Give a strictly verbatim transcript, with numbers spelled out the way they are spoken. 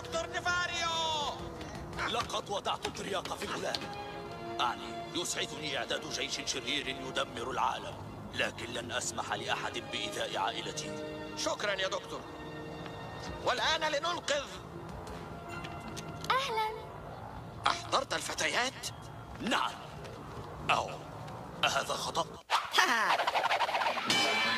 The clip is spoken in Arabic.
دكتور نيفاريو. لقد وضعت الترياق في الغلاف. أعني يسعدني إعداد جيش شرير يدمر العالم، لكن لن أسمح لأحد بإيذاء عائلتي. شكرا يا دكتور. والآن لننقذ. أهلا. أحضرت الفتيات؟ نعم. أو أهذا خطأ؟